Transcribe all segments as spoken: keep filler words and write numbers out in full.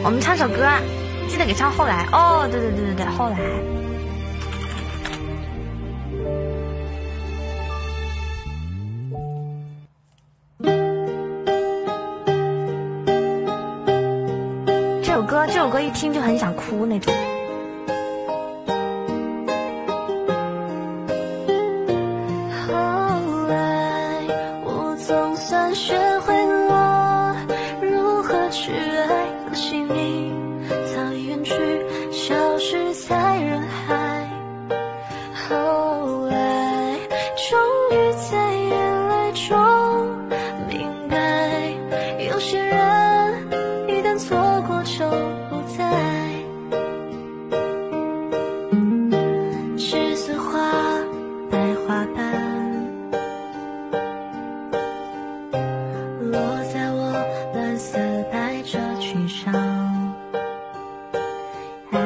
我们唱首歌，记得给唱后来哦。对对对对对，后来。这首歌，这首歌一听就很想哭那种。 后来，我总算学会了如何去爱，可惜你早已远去，消失在人海。后来，终于在眼泪中明白，有些人一旦错过就不再。栀子花，白花瓣，落在我蓝色百褶裙上。爱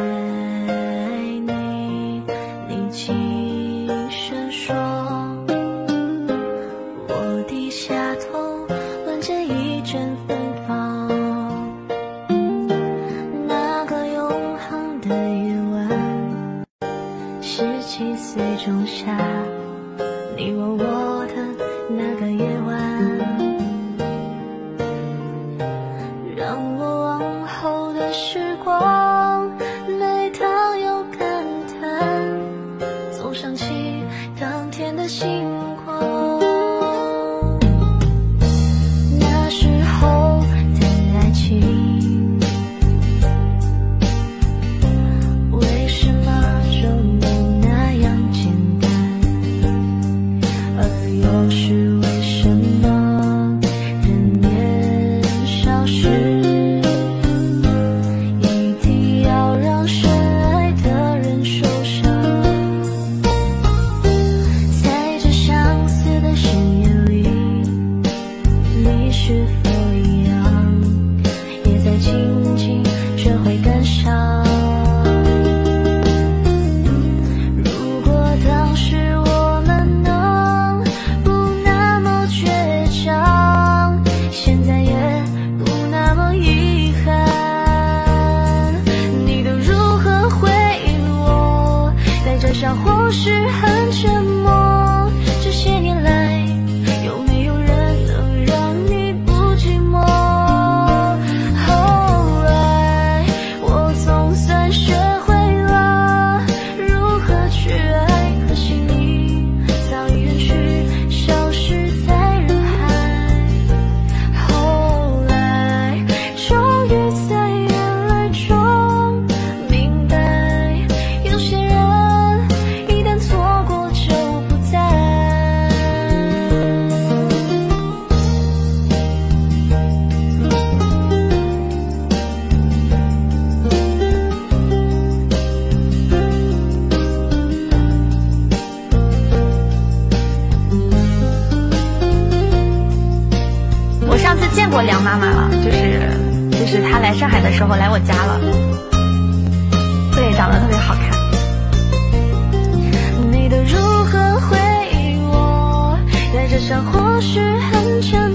你，你轻声说，我低下头，闻见一阵芬芳。那个永恒的夜晚，十七岁仲夏，你吻我的那个夜晚，让我往后的时光，每当有感叹，总想起当天的星光。那时候的爱情，为什么就能那样简单？而又是为什么人年少时，一定要让深爱的人受伤？在这相似的深夜里，你是否一样，也在静静学会感伤？如果当时我们能不那么倔强，现在也不那么遗憾。你都如何回我？带着笑或是很沉默。这些年来，有没有人能让你不寂寞？后来，我总算学会了如何去爱，可惜你早已远去，消失在人海。后来，终于在眼泪中明白，有些人一旦错过就不再。 我上次见过梁妈妈了，就是就是她来上海的时候来我家了，对，长得特别好看。 你都如何回我？带着笑或是很沉